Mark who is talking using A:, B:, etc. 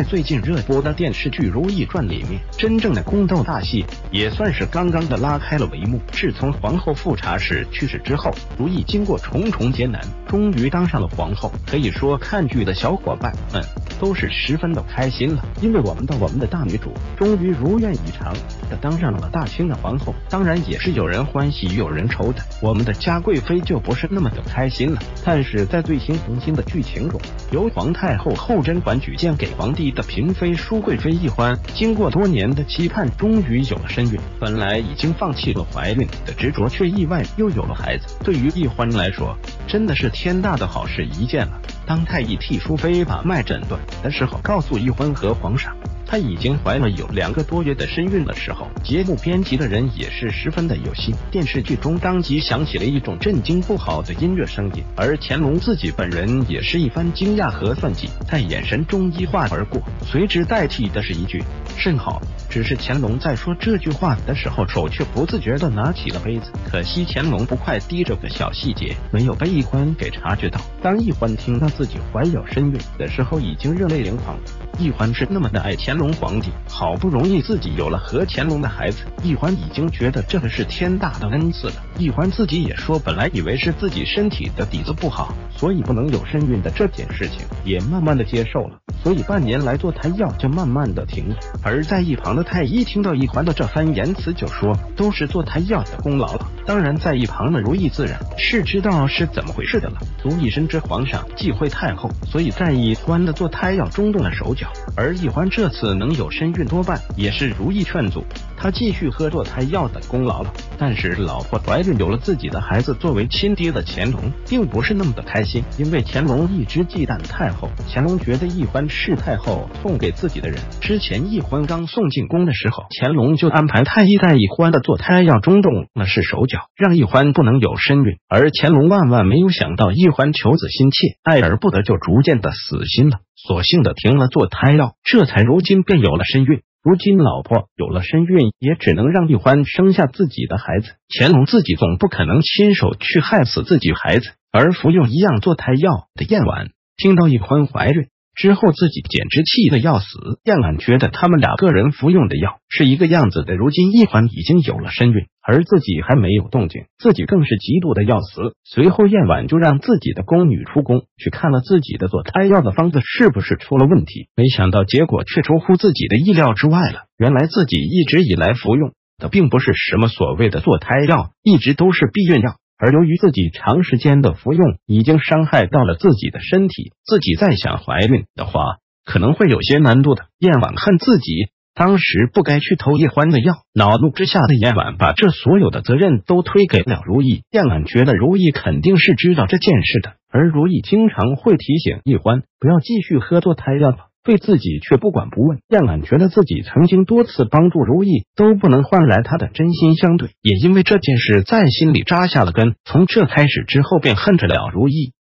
A: 最近热播的电视剧《如懿传》里面，真正的宫斗大戏也算是刚刚的拉开了帷幕。自从皇后富察氏去世之后，如懿经过重重艰难，终于当上了皇后。可以说，看剧的小伙伴们都是十分的开心了，因为我们的大女主终于如愿以偿的当上了大清的皇后。当然，也是有人欢喜有人愁的，我们的嘉贵妃就不是那么的开心了。但是在最新更新的剧情中，由皇太后后甄嬛举荐给皇帝的嫔妃淑贵妃奕欢，经过多年的期盼，终于有了身孕。本来已经放弃了怀孕的执着，却意外又有了孩子。对于奕欢来说，真的是天大的好事一件了。当太医替淑妃把脉诊断的时候，告诉奕欢和皇上她已经怀了有2个多月的身孕的时候，节目编辑的人也是十分的有心。电视剧中当即响起了一种震惊不好的音乐声音，而乾隆自己本人也是一番惊讶和算计，在眼神中一划而过，随之代替的是一句甚好。只是乾隆在说这句话的时候，手却不自觉地拿起了杯子。可惜乾隆不快滴这个小细节没有被奕欢给察觉到。当奕欢听到自己怀有身孕的时候，已经热泪盈眶了。奕欢是那么的爱乾隆皇帝，好不容易自己有了和乾隆的孩子，奕欢已经觉得这个是天大的恩赐了。奕欢自己也说，本来以为是自己身体的底子不好，所以不能有身孕的这件事情，也慢慢的接受了，所以半年来做胎药就慢慢的停了。而在一旁的太医听到奕欢的这番言辞，就说都是做胎药的功劳了。当然在一旁的如懿自然是知道是怎么回事的了。如懿深知皇上忌讳太后，所以在奕欢的做胎药中动了手脚。而奕欢这次能有身孕，多半也是如懿劝阻他继续喝做胎药的功劳了。但是老婆怀孕有了自己的孩子，作为亲爹的乾隆并不是那么的开心，因为乾隆一直忌惮太后。乾隆觉得奕欢是太后送给自己的人。之前奕欢刚送进宫的时候，乾隆就安排太医在奕欢的做胎药中动了是手脚，让奕欢不能有身孕。而乾隆万万没有想到，奕欢求子心切，爱而不得，就逐渐的死心了，索性的停了做胎药，这才如今便有了身孕。如今老婆有了身孕，也只能让奕欢生下自己的孩子。乾隆自己总不可能亲手去害死自己孩子。而服用一样做胎药的燕婉听到奕欢怀孕之后，自己简直气得要死。燕婉觉得他们2个人服用的药是一个样子的，如今奕欢已经有了身孕，而自己还没有动静，自己更是嫉妒的要死。随后燕婉就让自己的宫女出宫去看了自己的做胎药的方子是不是出了问题，没想到结果却出乎自己的意料之外了。原来自己一直以来服用的并不是什么所谓的做胎药，一直都是避孕药。而由于自己长时间的服用已经伤害到了自己的身体，自己再想怀孕的话可能会有些难度的。燕婉恨自己当时不该去偷奕欢的药，恼怒之下的燕婉把这所有的责任都推给了如懿。燕婉觉得如懿肯定是知道这件事的，而如懿经常会提醒奕欢不要继续喝做胎药，对自己却不管不问。燕婉觉得自己曾经多次帮助如懿都不能换来她的真心相对，也因为这件事在心里扎下了根，从这开始之后便恨着了如懿。